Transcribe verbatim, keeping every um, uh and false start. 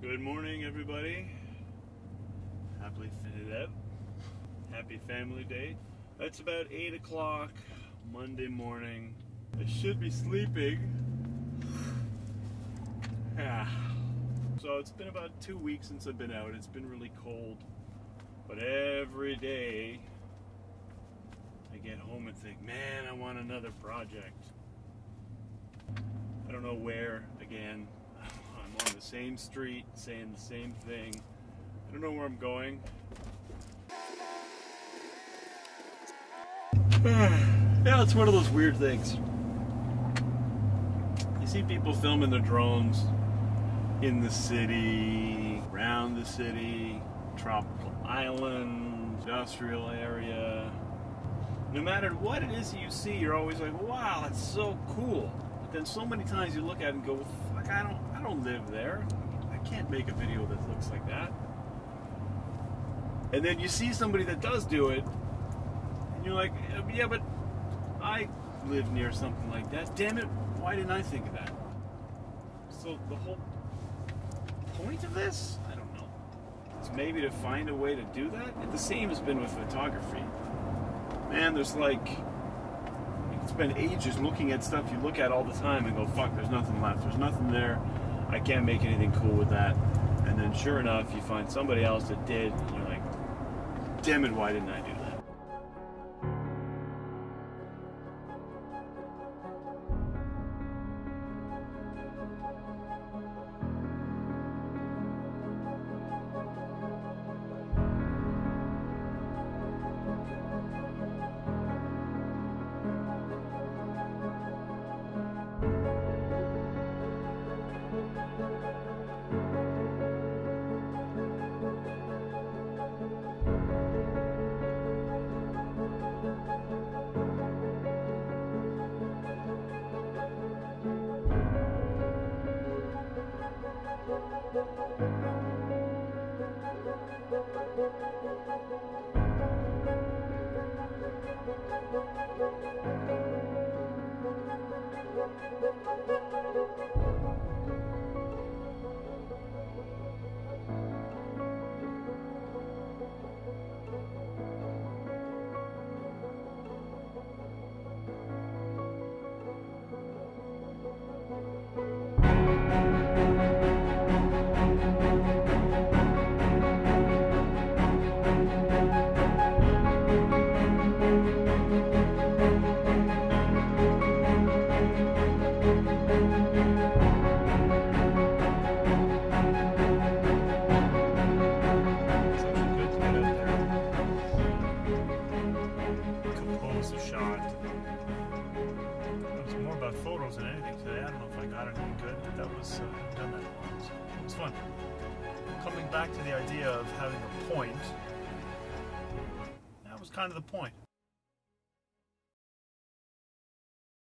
Good morning, everybody. Happily fitted out. Happy Family Day. It's about eight o'clock Monday morning. I should be sleeping. Yeah. So it's been about two weeks since I've been out. It's been really cold. But every day I get home and think, man, I want another project. I don't know where, again. I'm on the same street, saying the same thing. I don't know where I'm going. Yeah, it's one of those weird things. You see people filming their drones in the city, around the city, tropical islands, industrial area. No matter what it is that you see, you're always like, wow, that's so cool. But then so many times you look at it and go, fuck, I don't, I don't live there. I can't make a video that looks like that. And then you see somebody that does do it, and you're like, yeah, but I live near something like that. Damn it, why didn't I think of that? So the whole point of this, I don't know, is maybe to find a way to do that. And the same has been with photography. Man, there's like, you can spend ages looking at stuff you look at all the time and go, fuck, there's nothing left, there's nothing there, I can't make anything cool with that. And then sure enough, you find somebody else that did, and you're like, damn it, why didn't I do that? Photos than anything today. I don't know if I got anything good, but that was, uh, I haven't done that in a while, so it was fun. Coming back to the idea of having a point, that was kind of the point.